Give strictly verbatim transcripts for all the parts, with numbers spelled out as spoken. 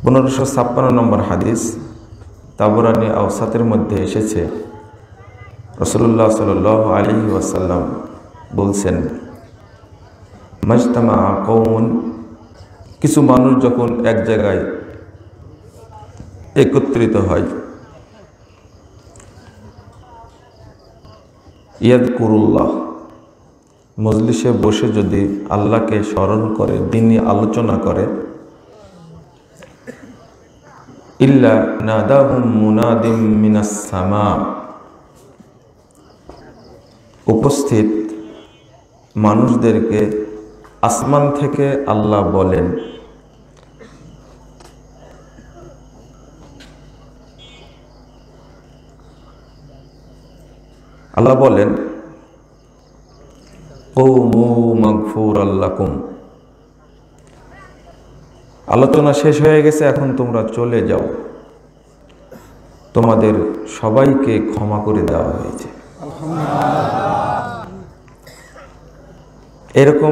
পনেরোশো ছাপ্পান্ন নম্বর হাদিস তাবরানী আওসাতের মধ্যে এসেছে, রাসূলুল্লাহ সাল্লাল্লাহু আলাইহি ওয়াসাল্লাম বলছেন, মাজতামা কওমুন, কিছু মানুষ যখন এক জায়গায় একত্রিত হয়, ইয়াযকুরুল্লাহ, মজলিসে বসে যদি আল্লাহকে স্মরণ করে, দ্বীনি আলোচনা করে, ইল্লা নাদাহুম মুনাদিম মিনাস সামা, উপস্থিত মানুষদেরকে আসমান থেকে আল্লাহ বলেন, আল্লাহ বলেন কওমু মাগফুরাল লাকুম, আলোচনা শেষ হয়ে গেছে, এখন তোমরা চলে যাও, তোমাদের সবাইকে ক্ষমা করে দেওয়া হয়েছে। এরকম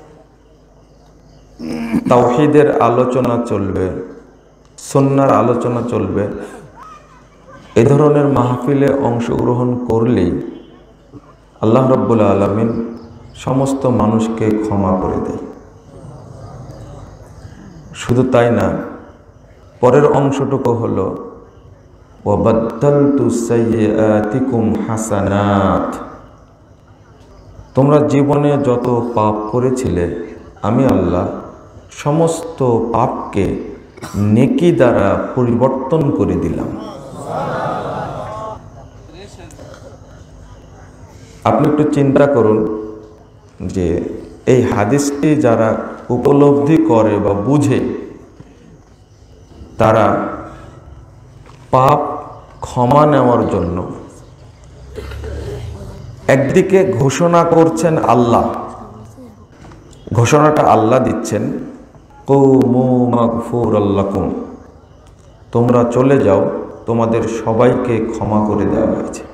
তাওহীদের আলোচনা চলবে, সুন্নাহর আলোচনা চলবে। এ ধরনের মাহফিলে অংশগ্রহণ করলেই আল্লাহ রাব্বুল আলামিন সমস্ত মানুষকে ক্ষমা করে দেয়। শুধু তাই না, পরের অংশটুকু হলো ওয়াবাদদালতু সাইয়্যাতিকুম হাসানাত, তোমরা জীবনে যত পাপ করেছিলে আমি আল্লাহ সমস্ত পাপকে নেকি দ্বারা পরিবর্তন করে দিলাম। আপনি একটু চিন্তা করুন যে এই হাদিসটি যারা উপলব্ধি করে বা বুঝে, তারা পাপ ক্ষমা নেওয়ার জন্য একদিকে ঘোষণা করছেন আল্লাহ, ঘোষণাটা আল্লাহ দিচ্ছেন, কওমু মাগফুরাল লাকুম, তোমরা চলে যাও, তোমাদের সবাইকে ক্ষমা করে দেওয়া হয়েছে।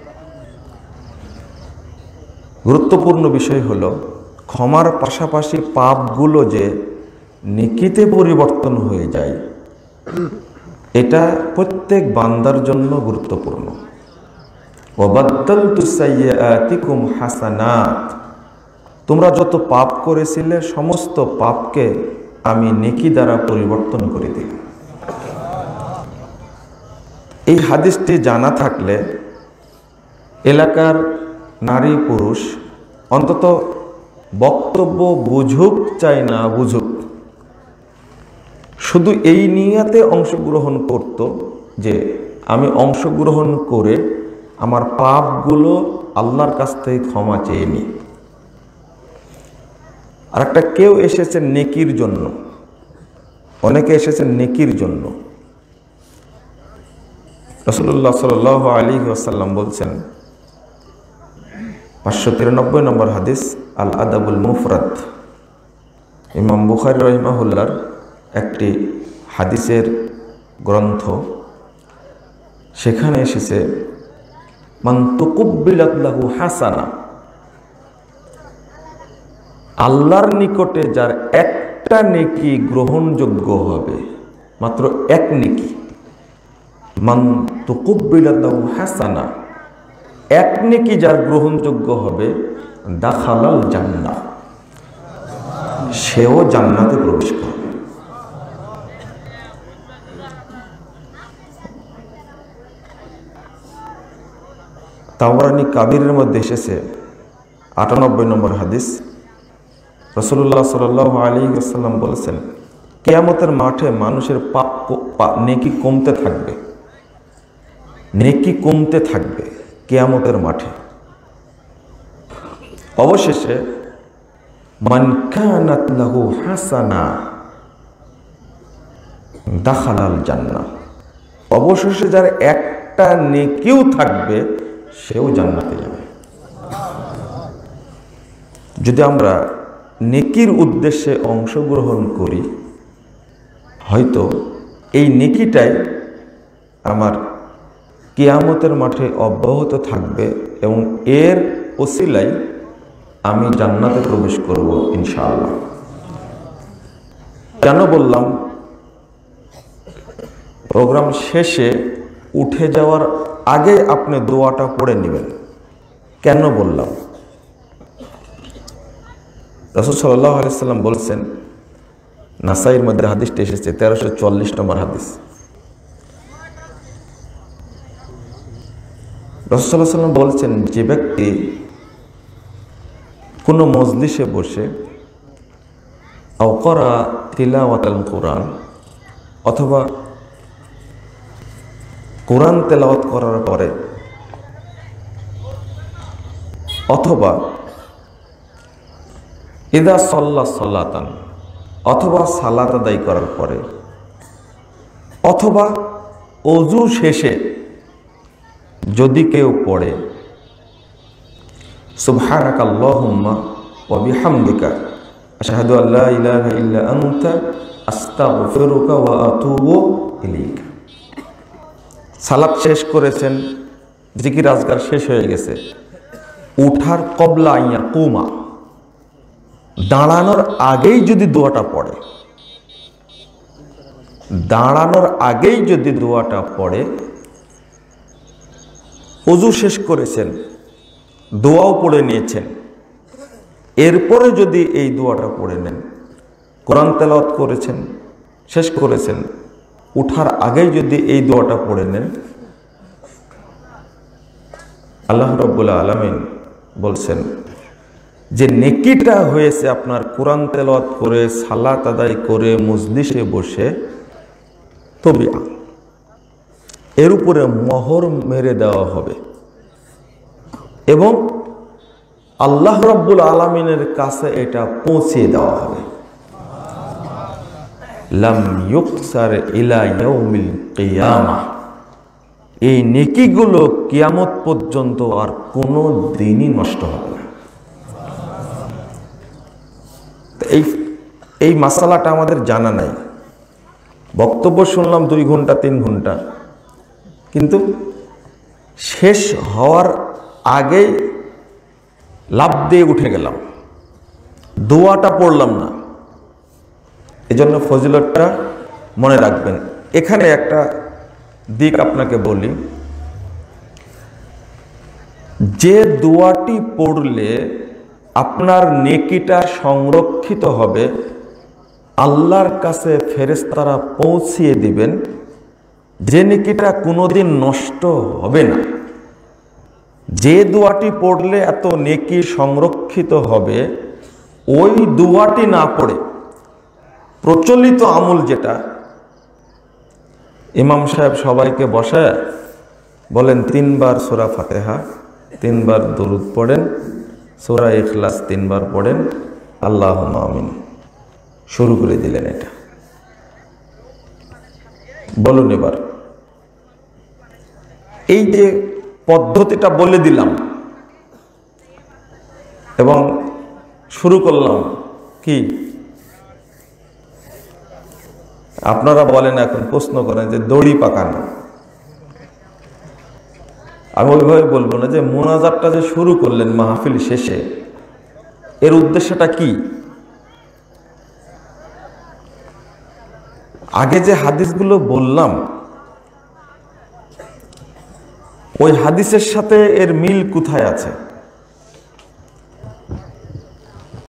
গুরুত্বপূর্ণ বিষয় হলো ক্ষমার পাশাপাশি পাপগুলো যে নেকিতে পরিবর্তন হয়ে যায়, এটা প্রত্যেক বান্দার জন্য গুরুত্বপূর্ণ। ওয়াবাদদালতু সাইয়্যাতিকুম হাসানাত, তোমরা যত পাপ করেছিলে সমস্ত পাপকে আমি নেকি দ্বারা পরিবর্তন করে দিই। এই হাদিসটি জানা থাকলে এলাকার নারী পুরুষ অন্তত বক্তব্য বুঝুক চাই না বুঝুক, শুধু এই নিয়াতে অংশগ্রহণ করত যে আমি অংশগ্রহণ করে আমার পাপগুলো আল্লাহর কাছ থেকে ক্ষমা চেয়ে নিই। আর একটা কেউ এসেছেন নেকির জন্য, অনেকে এসেছেন নেকির জন্য। রাসূলুল্লাহ সাল্লাল্লাহু আলাইহি ওয়াসাল্লাম বলছেন, পাঁচশো তিরানব্বই নম্বর হাদিস, আল আদাবুল মুফরাদ, ইমাম বুখারী রাহিমাহুল্লাহর একটি হাদিসের গ্রন্থ। সেখানে এসেছে মান তুকুব্বিলাত লাহু হাসানা, আল্লাহর নিকটে যার একটা নেকি গ্রহণযোগ্য হবে, মাত্র এক নেকি, মান তুকুব্বিলাত লাহু হাসানা, এক নেকি যার গ্রহণযোগ্য হবে, দাখালাল জান্নাহ, সেও জান্নাতে প্রবেশ করবে। তাবরানী কাবীরের মধ্যে এসেছে আটানব্বই নম্বর হাদিস, রাসূলুল্লাহ সাল্লাল্লাহু আলাইহি ওয়াসাল্লাম বলেছেন, কিয়ামতের মাঠে মানুষের পাপ নেকি কমতে থাকবে, নেকি কমতে থাকবে কিয়ামতের মাঠে। অবশেষে মান কানাত লাহু হাসানা দাখালাল জান্নাহ, অবশেষে যার একটা নেকিও থাকবে সেও জান্নাতে যাবে। যদি আমরা নেকির উদ্দেশ্যে অংশগ্রহণ করি, হয়তো এই নেকিটাই আমার কিয়ামতের মাঠে অব্যাহত থাকবে এবং এর ওসিলায় আমি জান্নাতে প্রবেশ করব ইনশাআল্লাহ। কেন বললাম প্রোগ্রাম শেষে উঠে যাওয়ার আগে আপনি দোয়াটা পড়ে নেবেন। কেন বললাম? রাসূল সাল্লাল্লাহু আলাইহি ওয়াসাল্লাম বলছেন, নাসাইর মধ্যে হাদিসটি এসেছে, তেরোশো চল্লিশ নম্বর হাদিস। রাসূল সাল্লাল্লাহু আলাইহি ওয়াসাল্লাম বলছেন, যে ব্যক্তি কোনো মজলিসে বসে আও ক্বারা তিলাওয়াতাল কুরআন, অথবা কোরআন তেলাওয়াত করার পরে, অথবা ইদা সাল্লা সালাতান, অথবা সালাত আদায় করার পরে, অথবা ওযু শেষে যদি কেউ পড়ে সুবহানাকা আল্লাহুম্মা ওয়া বিহামদিকা আশহাদু আল্লা ইলাহা ইল্লা আনতা আস্তাগফিরুকা ওয়া আতুবু ইলাইকা। সালাত শেষ করেছেন, জিকির আজকার শেষ হয়ে গেছে, উঠার কবলা আইয়া কুমা, দাঁড়ানোর আগেই যদি দোয়াটা পড়ে, দাঁড়ানোর আগেই যদি দোয়াটা পড়ে, ওযু শেষ করেছেন, দোয়াও পড়ে নিয়েছেন, এরপরে যদি এই দোয়াটা পড়ে নেন, কোরআন তেলাওয়াত করেছেন, শেষ করেছেন, উঠার আগেই যদি এই দোয়াটা পড়ে নেন, আল্লাহ রাব্বুল আলামিন বলছেন যে নেকিটা হয়েছে আপনার কোরআন তেলাওয়াত করে, সালাত আদায় করে, মজলিসে বসে, তবে এর উপরে মোহর মেরে দেওয়া হবে এবং আল্লাহ রাব্বুল আলামিনের কাছে এটা পৌঁছে দেওয়া হবে। লাম ইউকসার ইলা ইয়াউমিল কিয়ামাহ, এই নেকিগুলো কিয়ামত পর্যন্ত আর কোনো দিনই নষ্ট হবে না। এই এই মাসালাটা আমাদের জানা নাই। বক্তব্য শুনলাম দুই ঘন্টা তিন ঘন্টা, কিন্তু শেষ হওয়ার আগেই লাফ দিয়ে উঠে গেলাম, দোয়াটা পড়লাম না। এজন্য ফজিলতটা মনে রাখবেন। এখানে একটা দিক আপনাকে বলি, যে দোয়াটি পড়লে আপনার নেকিটা সংরক্ষিত হবে, আল্লাহর কাছে ফেরেশতারা পৌঁছিয়ে দিবেন, যে নেকিটা কোনোদিন নষ্ট হবে না, যে দোয়াটি পড়লে এত নেকি সংরক্ষিত হবে, ওই দোয়াটি না পড়ে প্রচলিত আমল যেটা, ইমাম সাহেব সবাইকে বসায় বলেন তিনবার সূরা ফাতিহা, তিনবার দরুদ পড়েন, সূরা ইখলাস তিনবার পড়েন, আল্লাহুম্মা আমিন, শুরু করে দিলেন। এটা বলুন এবার, এই যে পদ্ধতিটা বলে দিলাম এবং শুরু করলাম, কি আপনারা বলেন, এখন প্রশ্ন করেন যে দড়ি পাকানো। আমি ওইভাবে বলবো না, যে মোনাজাতটা যে শুরু করলেন মাহফিল শেষে, এর উদ্দেশ্যটা কি? আগে যে হাদিসগুলো বললাম, ওই হাদিসের সাথে এর মিল কোথায় আছে?